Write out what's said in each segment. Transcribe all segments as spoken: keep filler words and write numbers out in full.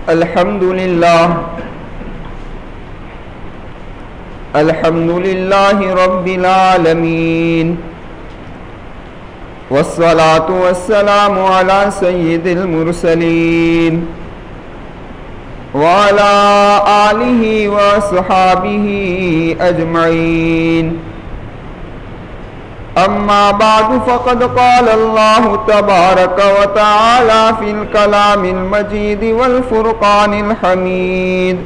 الحمد لله الحمد لله رب العالمين والصلاة والسلام على سيد المرسلين وعلى آله وصحابه أجمعين. أما بعد فقد قال الله تبارك وتعالى في الكلام المجيد والفرقان الحميد: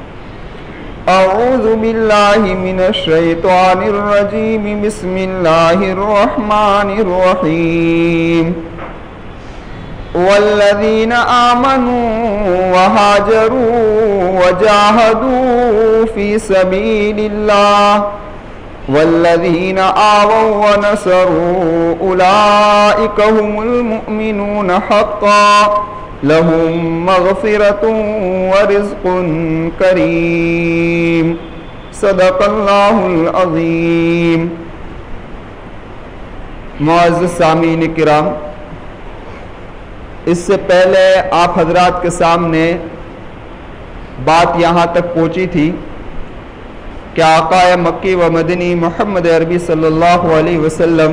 أعوذ بالله من الشيطان الرجيم بسم الله الرحمن الرحيم. والذين آمنوا وهاجروا وجاهدوا في سبيل الله والذين آووا ونصروا أولئك هم المؤمنون حقا لهم مغفرة ورزق کریم. صدق اللہ العظیم. معزز سامعین کرام، اس سے پہلے آپ حضرات کے سامنے بات یہاں تک پہنچی تھی کہ آقا مکی و مدنی محمد عربی صلی اللہ علیہ وسلم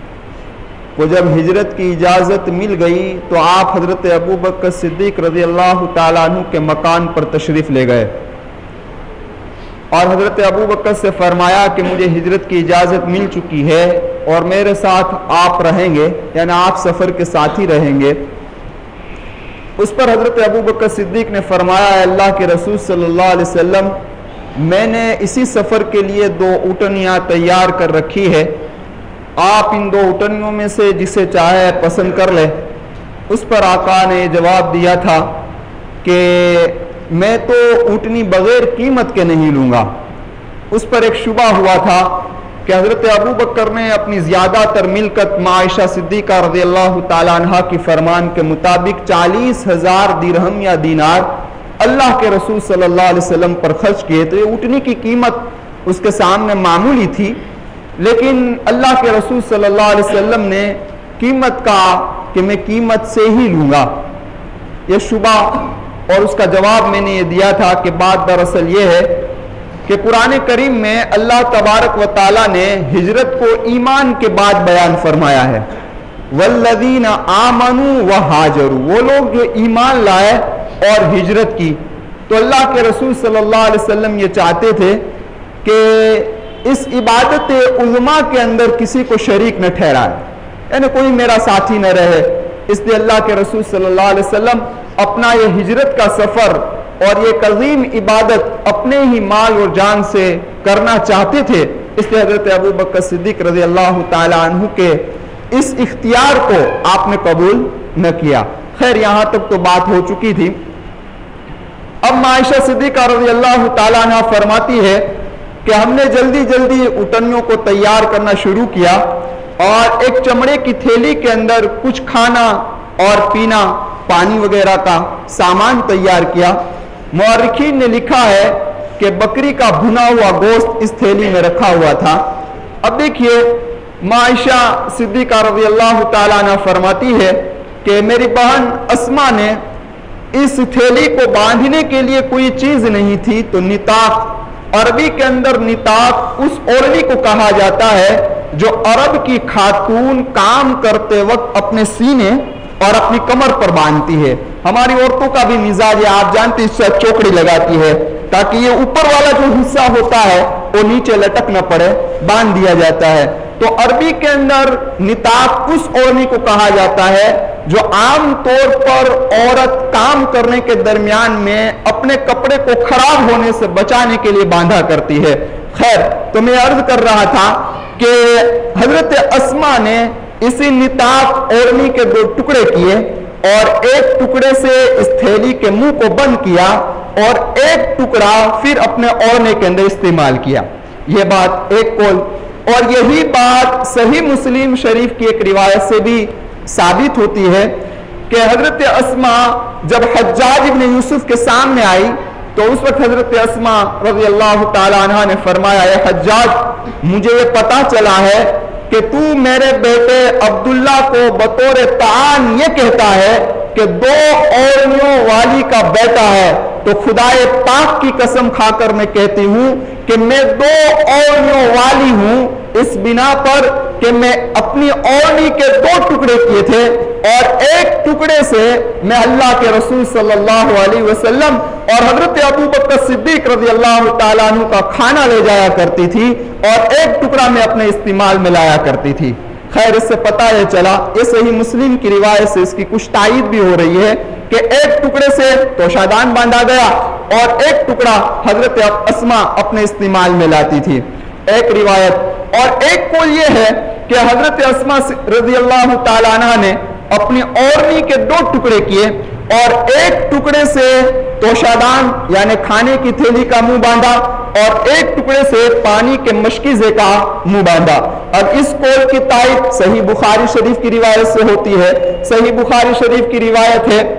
کو جب ہجرت کی اجازت مل گئی تو آپ حضرت ابو بکر صدیق رضی اللہ تعالیٰ عنہ کے مکان پر تشریف لے گئے اور حضرت ابو بکر سے فرمایا کہ مجھے ہجرت کی اجازت مل چکی ہے اور میرے ساتھ آپ رہیں گے، یعنی آپ سفر کے ساتھ ہی رہیں گے. اس پر حضرت ابو بکر صدیق نے فرمایا: اے اللہ کے رسول صلی اللہ علیہ وسلم، میں نے اسی سفر کے لیے دو اٹھنیاں تیار کر رکھی ہے، آپ ان دو اٹھنیوں میں سے جسے چاہے پسند کر لیں. اس پر آقا نے جواب دیا تھا کہ میں تو اٹھنی بغیر قیمت کے نہیں لوں گا. اس پر ایک شبہ ہوا تھا کہ حضرت ابو بکر نے اپنی زیادہ تر ملکت عائشہ صدیقہ رضی اللہ تعالیٰ عنہ کی فرمان کے مطابق چالیس ہزار درہم یا دینار اللہ کے رسول صلی اللہ علیہ وسلم پر خرچ کیے. تو یہ اٹھنی کی قیمت اس کے سامنے معمولی تھی، لیکن اللہ کے رسول صلی اللہ علیہ وسلم نے قیمت کہا کہ میں قیمت سے ہی لوں گا. یہ شبہ اور اس کا جواب میں نے یہ دیا تھا کہ بات دراصل یہ ہے کہ قرآن کریم میں اللہ تبارک و تعالیٰ نے ہجرت کو ایمان کے بعد بیان فرمایا ہے. والذین آمنوا وہاجروا، وہ لوگ جو ایمان لائے اور ہجرت کی. تو اللہ کے رسول صلی اللہ علیہ وسلم یہ چاہتے تھے کہ اس عبادت عظما کے اندر کسی کو شریک نہ ٹھہرائے، یعنی کوئی میرا ساتھی نہ رہے. اس لیے اللہ کے رسول صلی اللہ علیہ وسلم اپنا یہ ہجرت کا سفر اور یہ عظیم عبادت اپنے ہی مال اور جان سے کرنا چاہتے تھے. اس لیے حضرت ابو بکر صدیق رضی اللہ تعالیٰ عنہ کے اس اختیار کو آپ نے قبول نہ کیا. خیر، یہاں تک تو بات ہو چکی تھی. اب عائشہ صدیقہ رضی اللہ تعالیٰ عنہ فرماتی ہے کہ ہم نے جلدی جلدی اٹھنیوں کو تیار کرنا شروع کیا اور ایک چمڑے کی تھیلی کے اندر کچھ کھانا اور پینا، پانی وغیرہ کا سامان تیار کیا. مورخین نے لکھا ہے کہ بکری کا بھنا ہوا گوشت اس تھیلی میں رکھا ہوا تھا. اب دیکھیے، عائشہ صدیقہ رضی اللہ تعالیٰ عنہ فرماتی ہے کہ میری بہن اسما نے اس تھیلی کو باندھنے کے لیے کوئی چیز نہیں تھی تو نطاق، عربی کے اندر نطاق اس اوڑھنی کو کہا جاتا ہے جو عرب کی خاتون کام کرتے وقت اپنے سینے اور اپنی کمر پر باندھتی ہے. ہماری عورتوں کا بھی مزاج ہے، آپ جانتے اس سے چوکڑی لگاتی ہے تاکہ یہ اوپر والا جو حصہ ہوتا ہے وہ نیچے لٹک نہ پڑے، باندھ دیا جاتا ہے. تو عربی کے اندر نطاق اس اوڑھنی کو کہا جاتا ہے جو عام طور پر عورت کام کرنے کے درمیان میں اپنے کپڑے کو خراب ہونے سے بچانے کے لیے باندھا کرتی ہے. خیر، تو میں عرض کر رہا تھا کہ حضرت اسما نے اسی نطاق اوڑھنی کے دو ٹکڑے کیے اور ایک ٹکڑے سے اس تھیلی کے منہ کو بند کیا اور ایک ٹکڑا پھر اپنے اوڑھنے کے اندر استعمال کیا. یہ بات ایک قول، اور یہی بات صحیح مسلم شریف کی ایک روایت سے بھی ثابت ہوتی ہے کہ حضرت اسما جب حجاج ابن یوسف کے سامنے آئی تو اس وقت حضرت اسما رضی اللہ تعالیٰ عنہ نے فرمایا: اے حجاج، مجھے یہ پتا چلا ہے کہ تو میرے بیٹے عبداللہ کو بطور تعان یہ کہتا ہے کہ دو اوڑنیوں والی کا بیٹا ہے، تو خدائے پاک کی قسم کھا کر میں کہتی ہوں کہ میں دو اوڑنیوں والی ہوں، اس بنا پر کہ میں اپنی اوڑنی کے دو ٹکڑے کیے تھے اور ایک ٹکڑے سے میں اللہ کے رسول صلی اللہ علیہ وسلم اور حضرت ابو بکر صدیق رضی اللہ تعالیٰ عنہ کا کھانا لے جایا کرتی تھی اور ایک ٹکڑا میں اپنے استعمال میں لایا کرتی تھی۔ خیر، اس سے پتہ یہ چلا، یہ صحیح مسلم کی روایت سے اس کی کچھ تائید بھی ہو رہی ہے کہ ایک ٹکڑے سے توشادان باندھا گیا اور ایک ٹکڑا حضرت اسما اپنے استعمال میں لاتی تھی، ایک روایت۔ اور ایک قول یہ ہے کہ حضرت اسما رضی اللہ تعالیٰ عنہ نے اپنی اوڑنی کے دو ٹکڑے کیے اور ایک ٹکڑے سے توشادان یعنی کھانے کی تھیلی کا منہ باندھا اور ایک ٹکڑے سے پانی کے مشکیزے کا منہ باندھا۔ اب اس قول کی تائید صحیح بخاری شریف کی روایت سے ہوتی ہے۔ صحیح بخاری شریف کی روایت ہے،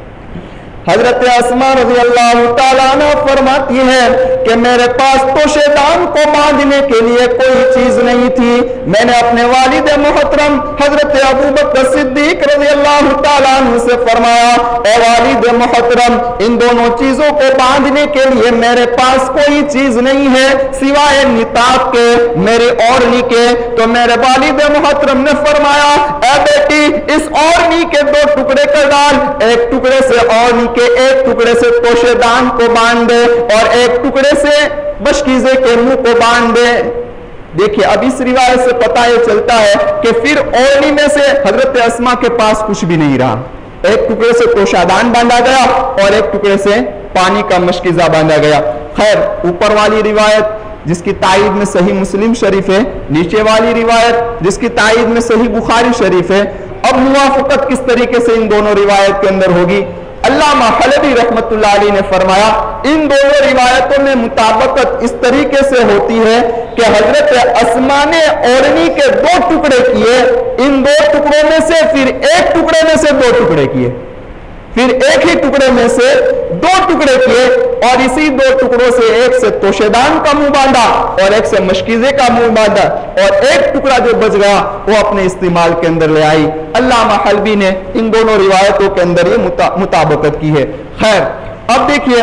حضرت اسما رضی اللہ تعالیٰ عنہ فرماتی ہے کہ میرے پاس توشیدان کو باندھنے کے لیے کوئی چیز نہیں تھی، میں نے اپنے والد محترم حضرت ابو بکر صدیق رضی اللہ تعالیٰ عنہ سے فرمایا، اے والد محترم، ان دونوں چیزوں کو باندھنے کے لیے میرے پاس کوئی چیز نہیں ہے سوائے نتاب کے، میری اوڑنی کے۔ تو میرے والد محترم نے فرمایا، اے بیٹی، اس اوڑنی کے دو ٹکڑے کر ڈال، ایک ٹکڑے سے اوڑنی کے ایک ٹکڑے سے توشیدان کو باندھ دے اور ایک ٹکڑے سے مشکیزے کے منہ کو باندھ دے۔ دیکھیے، اب اس روایت سے پتہ یہ چلتا ہے کہ پھر اوڑنی میں سے حضرت اسما کے پاس کچھ بھی نہیں رہا، ایک ٹکڑے سے توشادان باندھا گیا اور ایک ٹکڑے سے پانی کا مشکیزہ باندھا گیا۔ خیر، اوپر والی روایت جس کی تائید میں صحیح مسلم شریف ہے، نیچے والی روایت جس کی تائید میں صحیح بخاری شریف ہے۔ اب موافقت کس طریقے سے ان دونوں روایت کے اندر ہوگی؟ علامہ حلبی رحمت اللہ علیہ نے فرمایا، ان دونوں روایتوں میں مطابقت اس طریقے سے ہوتی ہے کہ حضرت اسما نے اوڑنی کے دو ٹکڑے کیے، ان دو ٹکڑوں میں سے پھر ایک ٹکڑے میں سے دو ٹکڑے کیے، پھر ایک ہی ٹکڑے میں سے دو ٹکڑے کیے اور اسی دو ٹکڑوں سے ایک سے توشیدان کا منہ باندھا اور ایک سے مشکیزے کا منہ باندھا اور ایک ٹکڑا جو بچ گیا وہ اپنے استعمال کے اندر لے آئی۔ علامہ حلبی نے ان دونوں روایتوں کے اندر یہ مطابقت کی ہے۔ خیر، اب دیکھیے،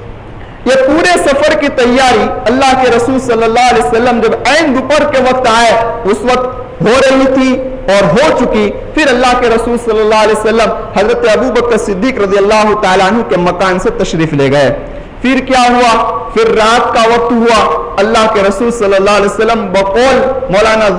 یہ پورے سفر کی تیاری اللہ کے رسول صلی اللہ علیہ وسلم جب عین دوپہر کے وقت آئے، اس وقت ہو رہی تھی اور ہو چکی، پھر اللہ کے رسول صلی اللہ علیہ وسلم حضرت ابو بکر صدیق رضی اللہ تعالیٰ عنہ کے مکان سے تشریف لے گئے۔ پھر کیا ہوا؟ پھر رات کا وقت ہوا، اللہ کے رسول صلی اللہ علیہ وسلم بقول مولانا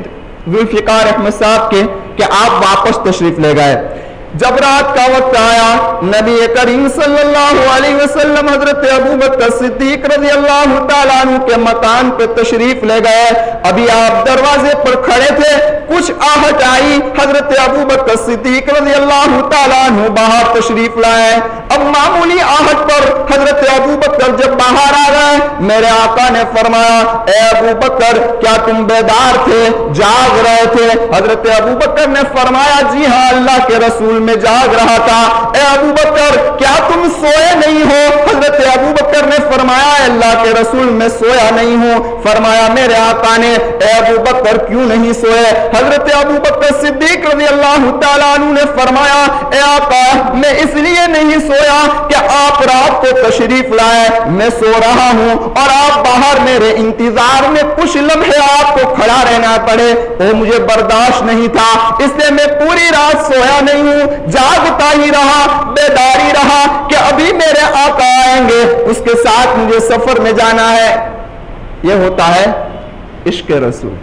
ذوالفقار احمد صاحب کے کہ آپ واپس تشریف لے گئے۔ جب رات کا وقت آیا، نبی کریم صلی اللہ علیہ وسلم حضرت ابو بکر صدیق رضی اللہ تعالیٰ عنہ کے مکان پہ تشریف لے گئے۔ ابھی آپ دروازے پر کھڑے تھے، کچھ آہٹ آئی، حضرت ابو بکر صدیق رضی اللہ تعالیٰ عنہ باہر تشریف لائے۔ اب معمولی آہٹ پر حضرت ابو بکر جب باہر آ گئے، میرے آقا نے فرمایا، اے ابو بکر، کیا تم بیدار تھے، جاگ رہے تھے؟ حضرت ابو بکر نے فرمایا، جی ہاں اللہ کے رسول میں جاگ رہا تھا۔ اے ابو بکر، کیا تم سوئے نہیں ہو؟ حضرت ابو بکر نے فرمایا، اللہ کے رسول میں سویا نہیں ہوں۔ فرمایا میرے آقا نے، اے ابو بکر کیوں نہیں سوئے؟ حضرت ابو بکر صدیق رضی اللہ تعالیٰ عنہ نے فرمایا، اے آقا، میں اس لیے نہیں سویا کہ آپ رات کو تشریف لائے، میں سو رہا ہوں اور آپ باہر میرے انتظار میں کچھ لمحے آپ کو کھڑا رہنا پڑے، وہ مجھے برداشت نہیں تھا، اس لیے میں پوری رات سویا نہیں ہوں، جاگتا ہی رہا، بیداری رہا کہ ابھی میرے آقا آئیں گے، اس کے ساتھ مجھے سفر میں جانا ہے۔ یہ ہوتا ہے عشق رسول،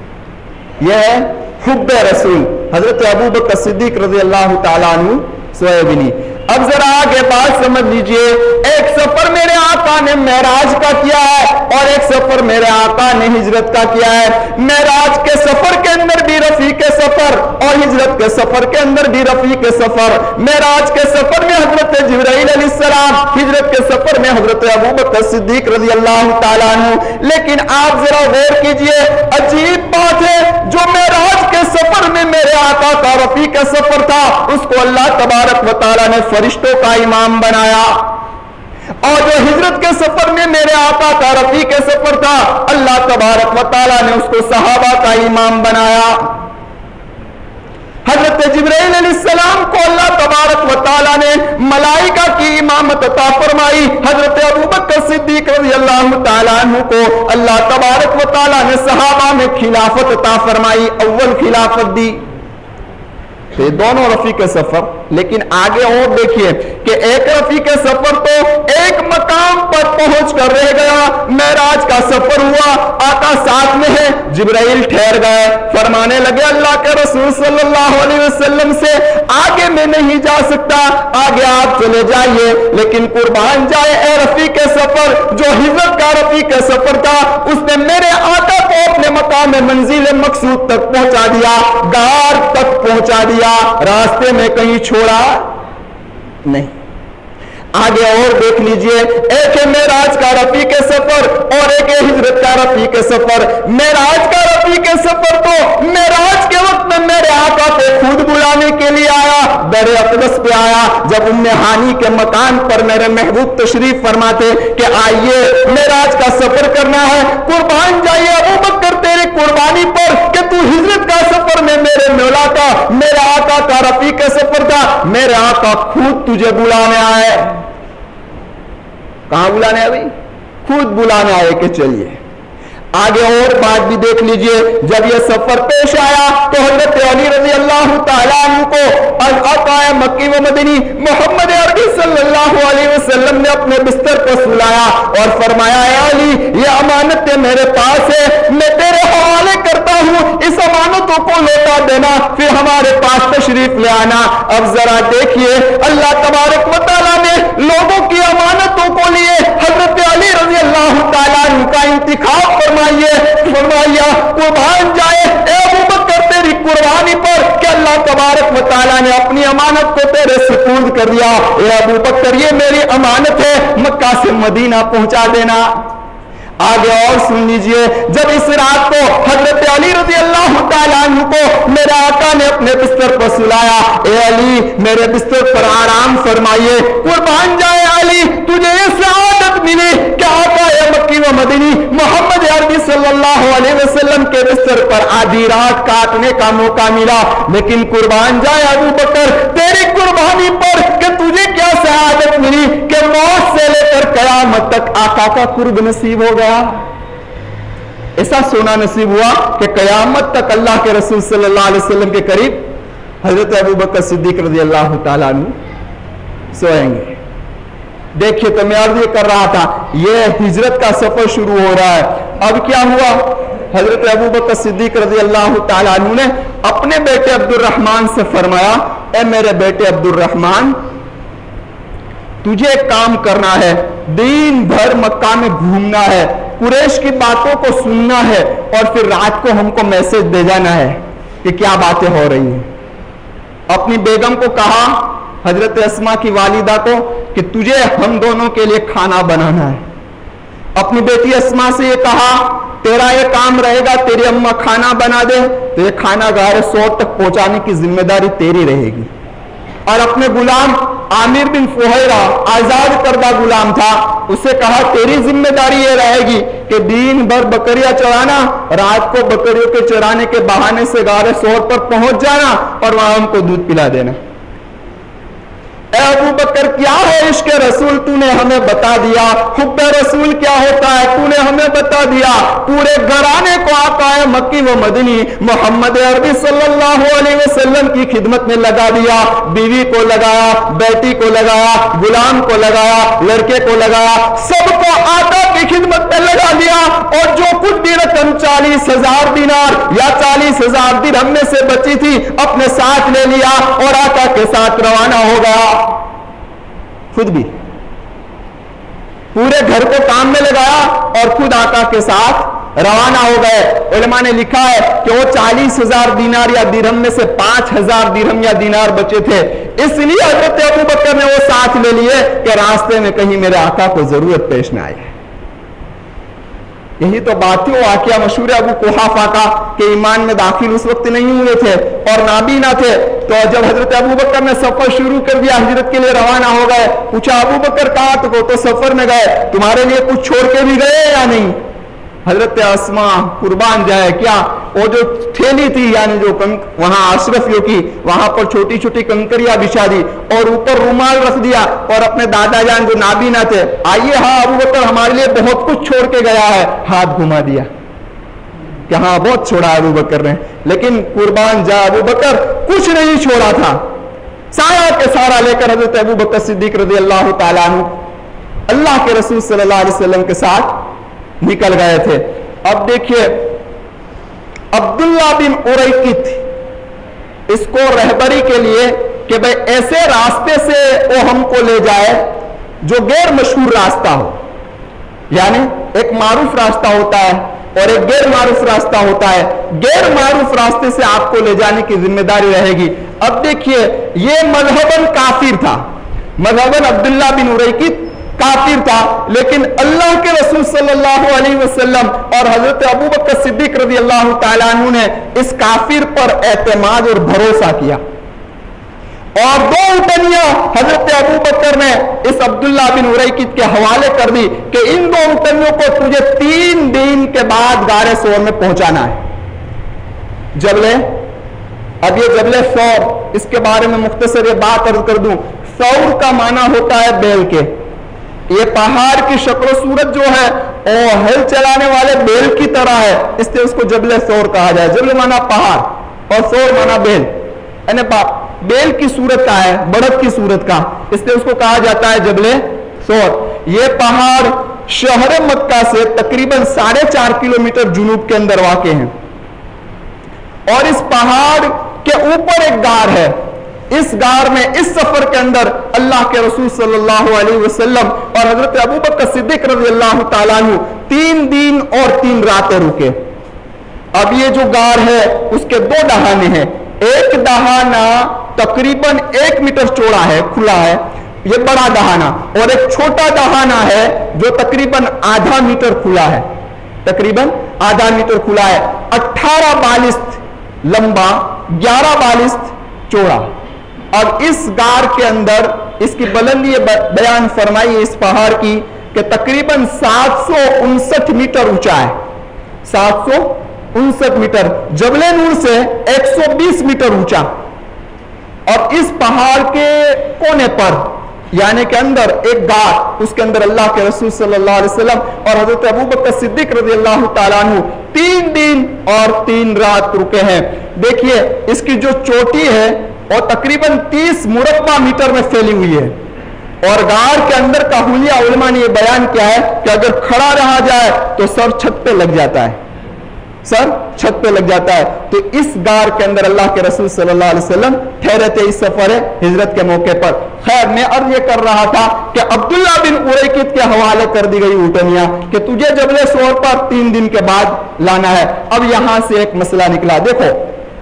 یہ ہے حب رسول۔ حضرت ابو بکر صدیق رضی اللہ تعالیٰ عنہ سوئے بھی نہیں۔ اب ذرا آگے بات سمجھ لیجئے، ایک سفر میرے آقا نے معراج کا کیا ہے اور ایک سفر میرے آقا نے ہجرت کا کیا ہے۔ معراج کے سفر کے اندر بھی رفیق سفر اور ہجرت کے سفر کے اندر بھی رفیق سفر۔ معراج کے سفر میں حضرت جبرائیل علیہ السلام، ہجرت کے سفر میں حضرت ابو بکر صدیق رضی اللہ تعالیٰ عنہ۔ لیکن آپ ذرا غور کیجئے، عجیب بات ہے، جو معراج کے سفر میں میرے آقا کا رفیق سفر تھا، اس کو اللہ تبارک و تعالیٰ نے فرشتوں کا امام بنایا، اور جو ہجرت کے سفر میں میرے آقا کا رفیق سفر تھا، اللہ تبارک و تعالیٰ نے اس کو صحابہ کا امام بنایا۔ حضرت حضرت جبرائیل علیہ السلام کو اللہ تبارک و تعالیٰ نے ملائکہ کی امامت عطا فرمائی، حضرت ابوبکر صدیق رضی اللہ تعالیٰ عنہ کو اللہ تبارک و تعالیٰ نے صحابہ میں خلافت عطا فرمائی، اول خلافت دی۔ تو یہ دونوں رفیق سفر، لیکن آگے اور دیکھیے کہ ایک رفیق سفر تو ایک مقام پر پہنچ کر رہ گیا، معراج کا سفر ہوا، آقا ساتھ میں ہے، جبرائیل ٹھہر گئے، فرمانے لگے اللہ کے رسول صلی اللہ علیہ وسلم سے آگے میں نہیں جا سکتا، آگے آپ چلے جائیے، لیکن قربان جائے اے رفیق سفر، جو ہجرت کا رفیق سفر تھا اس نے میرے آقا کو اپنے مقام منزل مقصود تک پہنچا دیا، غار تک پہنچا دیا، راستے میں کہیں چھوڑا نہیں۔ آگے اور دیکھ لیجئے، ایک ہے معراج کا رفیق سفر اور ایک ہے ہجرت کا رفیق سفر۔ معراج کا رفیق سفر تو معراج کے وقت میں میرے آقا کو خود بلانے کے لیے آیا، در اقدس پہ آیا، جب ام ہانی کے مکان پر میرے محبوب تشریف فرماتے کہ آئیے معراج کا سفر کرنا ہے، قربان جائیے ابوبکر تیری قربانی پر کہ تو ہجرت کا سفر میں میرے مولا کا، میرے آقا کا رفیق سفر تھا، میرے آقا خود تجھے بلانے آئے۔ کہاں بلانے آئے؟ خود بلانے آئے کہ چلیے۔ آگے اور بات بھی دیکھ لیجئے، جب یہ سفر پیش آیا تو حضرت علی رضی اللہ تعالیٰ عنہ کو آقا مکی و مدنی محمد عربی صلی اللہ علیہ وسلم نے اپنے بستر پر سلایا اور فرمایا اے علی یہ امانت میرے پاس ہے، میں تیرے حوالے کرتا ہوں، اس امانتوں کو لوٹا دینا، پھر ہمارے پاس تشریف لے آنا۔ اب ذرا دیکھیے اللہ تبارک و تعالیٰ نے لوگوں کی امانتوں کو لیے حضرت علی رضی اللہ تعالیٰ عنہ کا انتخاب فرمایا فرمایا قربان جائے اے ابوبکر تیری قربانی پر کہ اللہ تبارک و تعالیٰ نے اپنی امانت کو تیرے سپرد کر دیا، اے ابوبکر یہ میری امانت ہے، مکہ سے مدینہ پہنچا دینا۔ آگے اور سن لیجئے، جب اس رات کو حضرت علی رضی اللہ تعالیٰ عنہ کو میرے آقا نے اپنے بستر پر سلایا، اے علی میرے بستر پر آرام فرمائیے، قربان جائے علی تجھے یہ سعادت ملی کہ آقا مکی و مدنی محمد عربی صلی اللہ علیہ وسلم کے بستر پر آدھی رات کاٹنے کا موقع ملا، لیکن قربان جائے ابوبکر تیری قربانی پر کہ تجھے کیا سعادت ملی کہ موت سے لے کر قیامت تک آقا کا قرب نصیب ہو گیا۔ ایسا سونا نصیب ہوا کہ قیامت تک اللہ کے رسول صلی اللہ علیہ وسلم کے قریب حضرت ابوبکر صدیق رضی اللہ تعالیٰ عنہ سوئیں گے۔ دیکھیے تو میں عرض یہ کر رہا تھا یہ ہجرت کا سفر شروع ہو رہا ہے، اب کیا ہوا؟ حضرت ابوبکر صدیق رضی اللہ تعالیٰ عنہ نے اپنے بیٹے عبد الرحمن سے فرمایا اے میرے بیٹے عبد الرحمن تجھے ایک کام کرنا ہے، دن بھر مکہ میں گھومنا ہے، قریش کی باتوں کو سننا ہے اور پھر رات کو ہم کو میسج دے جانا ہے کہ کیا باتیں ہو رہی ہیں۔ اپنی بیگم کو کہا، حضرت اسما کی والدہ کو، کہ تجھے ہم دونوں کے لیے کھانا بنانا ہے۔ اپنی بیٹی اسما سے یہ کہا تیرا یہ کام رہے گا، تیری اماں کھانا بنا دے تو یہ کھانا غار سور تک پہنچانے کی ذمہ داری تیری رہے گی۔ اور اپنے غلام عامر بن فہیرہ آزاد کردہ غلام تھا، اسے کہا تیری ذمہ داری یہ رہے گی کہ دن بھر بکریاں چرانا، رات کو بکریوں کے چرانے کے بہانے سے غار سور پر پہنچ جانا اور وہاں ہم کو دودھ پلا دینا۔ اے ابو بکر کیا ہے عشق رسول تو نے ہمیں بتا دیا، حب رسول کیا ہوتا ہے تو نے ہمیں بتا دیا، پورے گھرانے کو آقا مکی و مدنی محمد عربی صلی اللہ علیہ وسلم کی خدمت میں لگا دیا، بیوی کو لگایا، بیٹی کو لگایا، غلام کو لگایا، لڑکے کو لگایا، سب کو آقا کی خدمت میں لگا دیا، اور جو کچھ بھی رقم چالیس ہزار دینار یا چالیس ہزار درہم میں سے بچی تھی اپنے ساتھ لے لیا اور آقا کے ساتھ روانہ ہو گیا۔ خود بھی پورے گھر کو کام میں لگایا اور خود آقا کے ساتھ روانہ ہو گئے۔ علماء نے لکھا ہے کہ وہ چالیس ہزار دینار یا درہم میں سے پانچ ہزار درہم یا دینار بچے تھے، اس لیے حضرت ابو بکر نے وہ ساتھ لے لیے کہ راستے میں کہیں میرے آقا کو ضرورت پیش نہ آئے۔ یہی تو بات تھی، وہ واقعہ مشہور ہے ابو قحافہ کا کہ ایمان میں داخل اس وقت نہیں ہوئے تھے اور نابینا تھے، تو جب حضرت ابو بکر نے سفر شروع کر دیا ہجرت کے لیے روانہ ہو گئے، پوچھا ابو بکر کہاں؟ تو تو سفر میں گئے، تمہارے لیے کچھ چھوڑ کے بھی گئے یا نہیں؟ حضرت اسما قربان جائے کیا وہ جو تھیلی تھی یعنی جو وہاں اشرفیوں کی وہاں پر چھوٹی چھوٹی کنکریاں بچھا دی اور اوپر رومال رکھ دیا اور اپنے دادا جان جو نابینا تھے آئیے ہاں ابو بکر ہمارے لیے بہت کچھ چھوڑ کے گیا ہے ہاتھ گھما دیا کہ ہاں بہت چھوڑا ابو بکر نے لیکن قربان جا ابو بکر کچھ نہیں چھوڑا تھا سارا کے سارا لے کر حضرت ابو بکر صدیق رضی اللہ تعالیٰ عنہ اللہ کے رسول صلی اللہ علیہ وسلم کے ساتھ نکل گئے تھے. اب دیکھیے عبداللہ بن اریکت اس کو رہبری کے لیے کہ بھئی ایسے راستے سے وہ ہم کو لے جائے جو غیر مشہور راستہ ہو, یعنی ایک معروف راستہ ہوتا ہے اور ایک غیر معروف راستہ ہوتا ہے. غیر معروف راستے سے آپ کو لے جانے کی ذمہ داری رہے گی. اب دیکھیے یہ مذہباً کافر تھا, مذہباً عبداللہ بن اریکت کافر تھا, لیکن اللہ کے رسول صلی اللہ علیہ وسلم اور حضرت ابو بکر صدیق رضی اللہ تعالیٰ عنہ نے اس کافر پر اعتماد اور بھروسہ کیا اور دو اٹھنیاں حضرت ابو بکر نے اس عبداللہ بن اریکت کے حوالے کر دی کہ ان دو اٹھنیوں کو تجھے تین دن کے بعد غار ثور میں پہنچانا ہے. جبلے اب یہ جبل ثور اس کے بارے میں مختصر یہ بات عرض کر دوں. ثور کا معنی ہوتا ہے بیل کے. یہ پہاڑ کی شکل و صورت جو ہے وہ ہل چلانے والے بیل کی طرح ہے, اس لیے اس کو جبل ثور کہا جائے. جبل مانا پہاڑ اور ثور مانا بیل, یعنی بیل کی صورت کا ہے, بڑھت کی صورت کا, اس لیے اس کو کہا جاتا ہے جبل ثور. یہ پہاڑ شہر مکہ سے تقریباً ساڑھے چار کلومیٹر جنوب کے اندر واقع ہیں اور اس پہاڑ کے اوپر ایک غار ہے. اس غار میں اس سفر کے اندر اللہ کے رسول صلی اللہ علیہ وسلم اور حضرت ابو بکر صدیق رضی اللہ تعالیٰ عنہ تین دن اور تین راتیں رکے. اب یہ جو غار ہے اس کے دو دہانے ہیں. ایک دہانہ تقریباً ایک میٹر چوڑا ہے, کھلا ہے, یہ بڑا دہانہ, اور ایک چھوٹا دہانہ ہے جو تقریباً آدھا میٹر کھلا ہے, تقریباً آدھا میٹر کھلا ہے. اٹھارہ بالست لمبا, گیارہ بالست چوڑا. اب اس غار کے اندر اس کی بلندی بیان فرمائی اس پہاڑ کی کہ تقریباً سات سو انسٹھ میٹر اونچا ہے, سات سو انسٹھ میٹر. جبل نور سے ایک سو بیس میٹر اونچا. اور اس پہاڑ کے کونے پر یعنی کہ اندر ایک غار, اس کے اندر اللہ کے رسول صلی اللہ علیہ وسلم اور حضرت ابو بکر صدیق رضی اللہ تعالیٰ عنہ تین دن اور تین رات رکے ہیں. دیکھیے اس کی جو چوٹی ہے اور تقریباً تیس مربع میٹر میں پھیلی ہوئی ہے, اور غار کے اندر کا حلیہ علماء نے یہ بیان کیا ہے کہ اگر کھڑا رہا جائے تو سر چھت پہ لگ جاتا ہے, سر چھت پہ لگ جاتا ہے. تو اس غار کے اندر اللہ کے رسول صلی اللہ علیہ وسلم ٹھہرے تھے اس سفر ہجرت کے موقع پر. خیر میں عرض یہ کر رہا تھا کہ عبداللہ بن اریکت کے حوالے کر دی گئی اونٹنیاں کہ تجھے جبل ثور پر تین دن کے بعد لانا ہے. اب یہاں سے ایک مسئلہ نکلا. دیکھو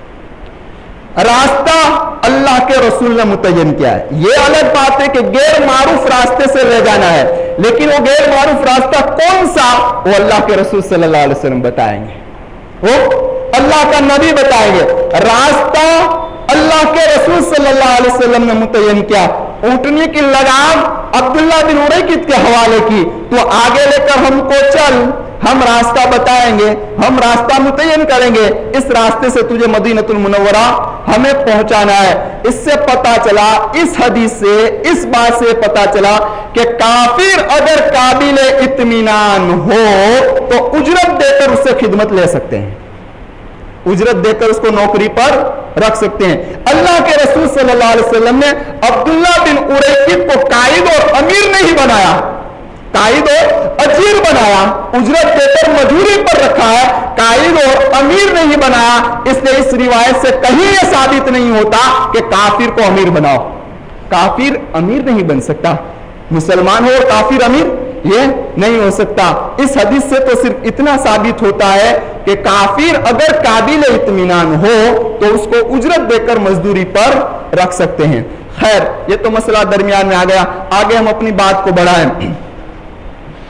راستہ اللہ کے رسول نے متعین کیا ہے, یہ الگ بات ہے کہ غیر معروف راستے سے لے جانا ہے, لیکن وہ غیر معروف راستہ کون سا وہ اللہ کے رسول صلی اللہ علیہ وسلم بتائیں گے, وہ اللہ کا نبی بتائیں گے. راستہ اللہ کے رسول صلی اللہ علیہ وسلم نے متعین کیا. اونٹنی کی لگام عبداللہ بن اریکت کے حوالے کی, تو آگے لے کر ہم کو چل, ہم راستہ بتائیں گے, ہم راستہ متعین کریں گے, اس راستے سے تجھے مدینۃ المنورہ ہمیں پہنچانا ہے. اس سے پتا چلا, اس حدیث سے, اس بات سے پتا چلا کہ کافر اگر قابل اطمینان ہو تو اجرت دے کر اس سے خدمت لے سکتے ہیں, اجرت دے کر اس کو نوکری پر رکھ سکتے ہیں. اللہ کے رسول صلی اللہ علیہ وسلم نے عبداللہ بن اریکت کو قائد اور امیر نہیں بنایا, قائد اور اجیر بنایا, اجرت دے کر مجبوری پر رکھا ہے, قائد اور امیر نہیں بنایا. اس لیے اس روایت سے کہیں یہ ثابت نہیں ہوتا کہ کافر کو امیر بناؤ. کافر امیر نہیں بن سکتا, مسلمان ہو اور کافر امیر یہ نہیں ہو سکتا. اس حدیث سے تو صرف اتنا ثابت ہوتا ہے کہ کافر اگر قابل اطمینان ہو تو اس کو اجرت دے کر مزدوری پر رکھ سکتے ہیں. خیر یہ تو مسئلہ درمیان میں آ گیا, آگے ہم اپنی بات کو بڑھائیں.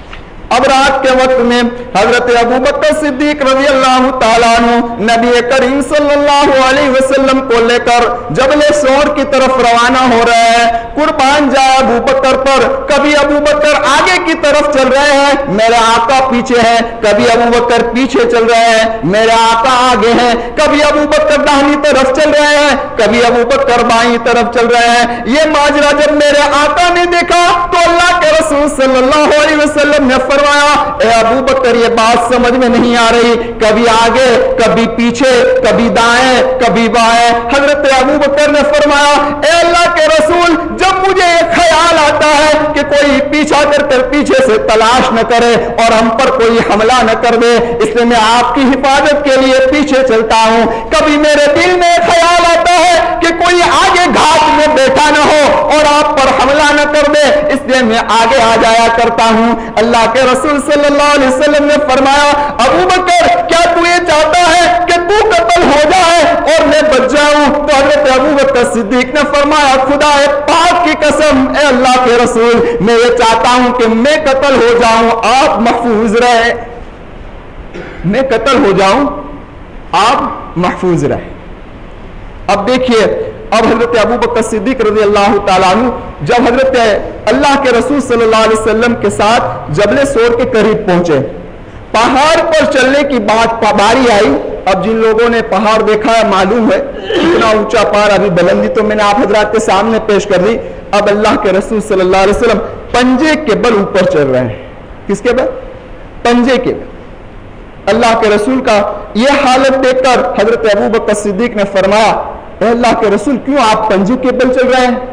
اب رات کے وقت میں حضرت ابو بکر صدیق رضی اللہ تعالیٰ عنہ نبی کریم صلی اللہ علیہ وسلم کو لے کر جبل سور کی طرف روانہ ہو رہے ہیں. قربان جائے ابو بکر پر. کبھی ابو بکر آگے کی طرف چل رہے ہیں, میرے آقا پیچھے ہیں. کبھی ابو بکر پیچھے چل رہے ہیں, میرے آقا آگے ہیں. کبھی ابو بکر داہنی طرف چل رہے ہیں, کبھی ابو بکر بائیں طرف چل رہے ہیں. یہ ماجرا جب میرے آقا نے دیکھا تو اللہ کے رسول صلی اللہ علیہ وسلم نے فرمایا, اے ابو بکر یہ بات سمجھ میں نہیں آ رہی, کبھی آگے کبھی پیچھے, کبھی دائیں کبھی بائیں. حضرت ابو بکر نے فرمایا, اے اللہ کے رسول جب مجھے یہ خیال آتا ہے کہ کوئی پیچھا کر کر پیچھے سے تلاش نہ کرے اور ہم پر کوئی حملہ نہ کر دے, اس لیے میں آپ کی حفاظت کے لیے پیچھے چلتا ہوں. کبھی میرے دل میں خیال آتا ہے کہ کوئی آگے گھاٹ میں بیٹھا نہ ہو اور آپ پر حملہ نہ کر دے, اس لیے میں آگے آ جایا کرتا ہوں. اللہ کے رسول صلی اللہ علیہ وسلم نے فرمایا, ابو بکر کیا تو یہ چاہتا ہے کہ تو قتل ہو جائے اور میں بچ جاؤں؟ تو حضرت ابو بکر صدیق نے فرمایا, خدا پاک کی قسم اے اللہ کے رسول میں یہ چاہتا ہوں کہ میں قتل ہو جاؤں, آپ محفوظ رہے. میں قتل ہو جاؤں, آپ محفوظ رہے. اب دیکھیے, اب حضرت ابو بکر صدیق رضی اللہ تعالیٰ عنہ جب حضرت اللہ کے رسول صلی اللہ علیہ وسلم کے ساتھ جبل سور کے قریب پہنچے, پہاڑ پر چلنے کی بات باری آئی. اب جن لوگوں نے پہاڑ دیکھا ہے معلوم ہے اتنا اونچا پہاڑ, ابھی بلندی تو میں نے آپ حضرات کے سامنے پیش کر دی. اب اللہ کے رسول صلی اللہ علیہ وسلم پنجے کے بل اوپر چل رہے ہیں. کس کے بل؟ پنجے کے بل. اللہ کے رسول کا یہ حالت دیکھ کر حضرت ابو بکر صدیق نے فرمایا, اے اللہ کے رسول کیوں آپ پنجے کے بل چل رہے ہیں؟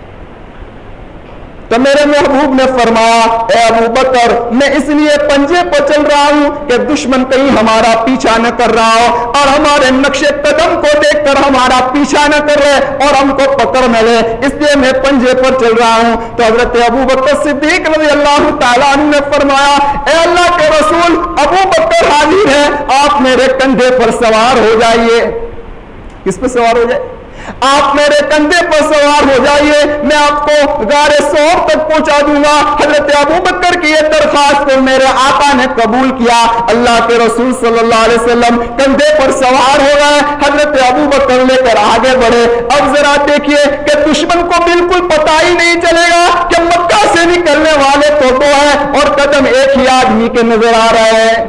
تو میرے محبوب نے فرمایا, اے ابو بکر میں اس لیے پنجے پر چل رہا ہوں کہ دشمن کہیں ہمارا پیچھا نہ کر رہا ہو اور ہمارے نقش قدم کو دیکھ کر ہمارا پیچھا نہ کر رہے اور ہم کو پکڑ نہ لے, اس لیے میں پنجے پر چل رہا ہوں. تو حضرت ابو بکر صدیق رضی اللہ تعالیٰ عنہ نے فرمایا, اے اللہ کے رسول ابو بکر حاضر ہے, آپ میرے کندھے پر سوار ہو جائیے. کس پہ سوار ہو جائے؟ آپ میرے کندھے پر سوار ہو جائیے, میں آپ کو غار سور تک پہنچا دوں گا. حضرت ابو بکر کی یہ درخواست کو میرے آقا نے قبول کیا. اللہ کے رسول صلی اللہ علیہ وسلم کندھے پر سوار ہو گئے, حضرت ابو بکر لے کر آگے بڑھے. اب ذرا دیکھیے کہ دشمن کو بالکل پتہ ہی نہیں چلے گا کہ مکہ سے نکلنے والے تو دو ہیں اور قدم ایک ہی آدمی کے نظر آ رہے ہیں.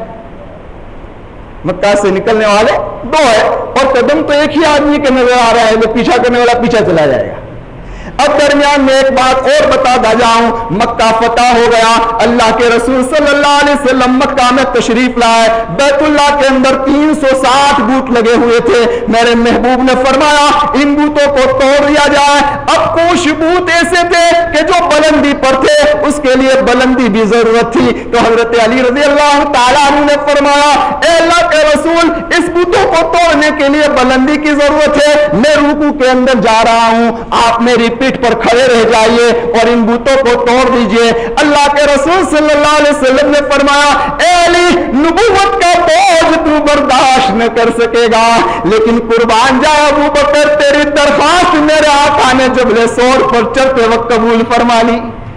مکہ سے نکلنے والے دو ہیں اور قدم تو ایک ہی آدمی کے نظر آ رہا ہے, جو پیچھا کرنے والا پیچھا چلا جائے گا. اب درمیان میں ایک بات اور بتا جاؤں, مکہ فتح ہو گیا. اللہ کے رسول صلی اللہ علیہ وسلم مکہ میں تشریف لائے. بیت اللہ کے اندر تین سو ساٹھ بوت لگے ہوئے تھے. میرے محبوب نے فرمایا ان بوتوں کو توڑ دیا جائے. اب کچھ بوت ایسے تھے کہ جو بلندی پر تھے, اس کے لیے بلندی بھی ضرورت تھی. تو حضرت علی رضی اللہ تعالیٰ عنہ نے فرمایا, اے اللہ کے رسول اس بوتوں کو توڑنے کے لیے بلندی کی ضرورت ہے, میں رکوع کے اندر جا رہا ہوں, آپ میری پیٹھ پر کھڑے رہ جائیے اور ان بتوں کو توڑ دیجئے. اللہ کے رسول صلی اللہ علیہ وسلم نے فرمایا, اے علی نبوت کا بوجھ تو برداشت نہ کر سکے گا, لیکن قربان جائے ابو بکر تیری درخواست میرے آقا نے جبل سور پر چلتے وقت قبول فرما لی.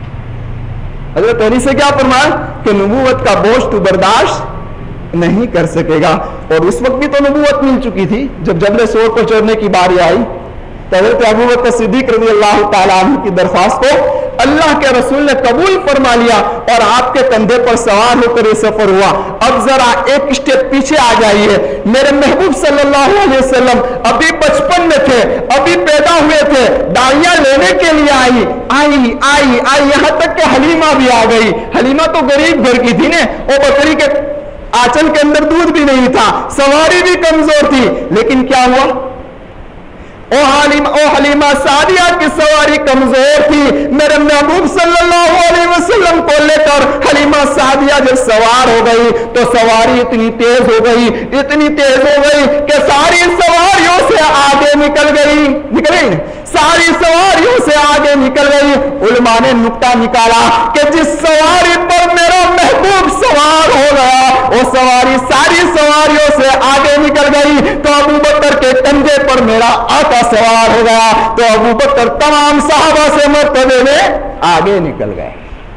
حضرت علی سے کیا فرمایا کہ نبوت کا بوجھ تو برداشت نہیں کر سکے گا. اور اس وقت بھی تو نبوت مل چکی تھی جب جبل سور پر چڑھنے کی باری آئی. حضرت ابو بکر صدیق رضی اللہ تعالیٰ عنہ کی درخواست کو اللہ کے رسول نے قبول فرما لیا اور آپ کے کندھے پر سوار ہو کر یہ سفر ہوا. اب ذرا ایک اسٹیپ پیچھے آ جائیے. میرے محبوب صلی اللہ علیہ وسلم ابھی بچپن میں تھے, ابھی پیدا ہوئے تھے, داڑیاں لینے کے لیے آئی آئی آئی آئی یہاں تک کہ حلیمہ بھی آ گئی. حلیمہ تو غریب گھر کی تھی نا, وہ بکری کے آنچل کے اندر دودھ بھی نہیں تھا, سواری بھی کمزور تھی, لیکن کیا ہوا, او حلیمہ او حلیمہ سعدیہ کی سواری کمزور تھی. میرے محبوب صلی اللہ علیہ وسلم کو لے کر حلیمہ سعدیہ جب سوار ہو گئی تو سواری اتنی تیز ہو گئی اتنی تیز ہو گئی کہ ساری سواریوں سے آگے نکل گئی نکل گئی ساری سواریوں سے آگے نکل گئی. علماء نے نکتہ نکالا کہ جس سواری پر میرا محبوب سوار ہو گیا وہ سواری ساری سواریوں سے آگے نکل گئی. تو ابو بکر کے کندھے پر میرا آقا سوار ہو گیا تو ابو بکر تمام صحابہ سے مرتبے میں آگے نکل گئے.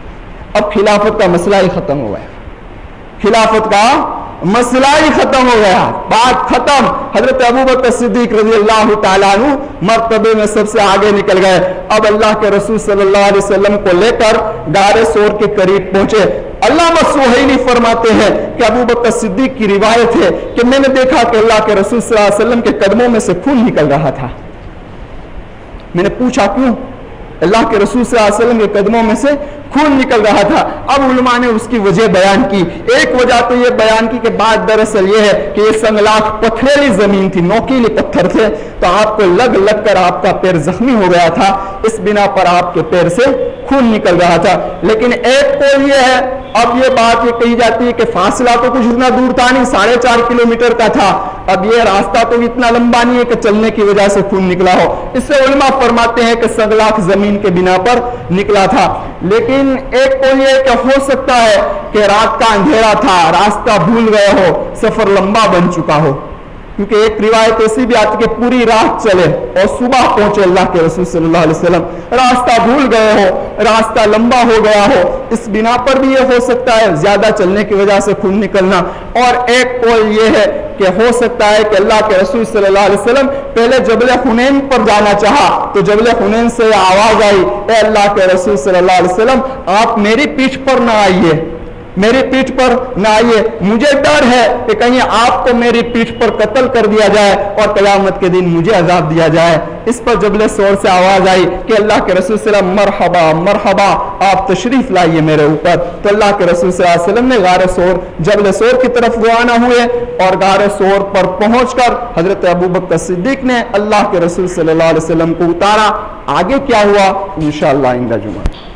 اب خلافت کا مسئلہ ہی ختم ہو گیا، خلافت کا مسئلہ ہی ختم ہو گیا، بات ختم۔ حضرت ابوبکر صدیق رضی اللہ تعالیٰ عنہ مرتبے میں سب سے آگے نکل گئے۔ اب اللہ کے رسول صلی اللہ علیہ وسلم کو لے کر غار ثور کے قریب پہنچے۔ علامہ سہیلی فرماتے ہیں کہ ابوبکر صدیق کی روایت ہے کہ میں نے دیکھا کہ اللہ کے رسول صلی اللہ علیہ وسلم کے قدموں میں سے خون نکل رہا تھا۔ میں نے پوچھا کیوں؟ اللہ کے رسول صلی اللہ علیہ وسلم کے قدموں میں سے خون نکل رہا تھا۔ اب علماء نے اس کی وجہ بیان کی۔ ایک وجہ تو یہ بیان کی کہ بات دراصل یہ ہے کہ یہ سنگلاخ پتھریلی زمین تھی، نوکیلے پتھر تھے، تو آپ کو لگ لگ کر آپ کا پیر زخمی ہو گیا تھا، اس بنا پر آپ کے پیر سے خون نکل رہا تھا۔ لیکن ایک قول یہ ہے، اب یہ بات یہ کہی جاتی ہے کہ فاصلہ تو کچھ اتنا دور تھا نہیں، ساڑھے چار کلو میٹر کا تھا، اب یہ راستہ تو اتنا لمبا نہیں ہے کہ چلنے کی وجہ سے خون نکلا ہو۔ اس سے علماء فرماتے ہیں کہ سنگلاخ زمین کے بنا پر نکلا تھا۔ لیکن ایک قول یہ کہ ہو سکتا ہے کہ رات کا اندھیرا تھا، راستہ بھول گئے ہو، سفر لمبا بن چکا ہو، کیونکہ ایک روایت ایسی بھی آتی کہ پوری رات چلے اور صبح پہنچے اللہ کے رسول صلی اللہ علیہ وسلم، راستہ بھول گئے ہو، راستہ لمبا ہو گیا ہو، اس بنا پر بھی یہ ہو سکتا ہے زیادہ چلنے کی وجہ سے خون نکلنا۔ اور ایک قول یہ ہے کہ ہو سکتا ہے کہ اللہ کے رسول صلی اللہ علیہ وسلم پہلے جبل حنین پر جانا چاہا تو جبل حنین سے آواز آئی، اے اللہ کے رسول صلی اللہ علیہ وسلم آپ میری پیٹھ پر نہ آئیے، میری پیٹھ پر نہ آئیے، مجھے ڈر ہے کہ کہیں آپ کو میری پیٹھ پر قتل کر دیا جائے اور قیامت کے دن مجھے عذاب دیا جائے۔ اس پر جبل ثور سے آواز آئی کہ اللہ کے رسول صلی اللہ علیہ وسلم مرحبا مرحبا، آپ تشریف لائیے میرے اوپر۔ تو اللہ کے رسول صلی اللہ علیہ وسلم نے غار ثور جبل ثور کی طرف روانہ ہوئے اور غار ثور پر پہنچ کر حضرت ابوبکر صدیق نے اللہ کے رسول صلی اللہ علیہ وسلم کو اتارا۔ آگے کیا ہوا انشاءاللہ آئندہ جمعہ۔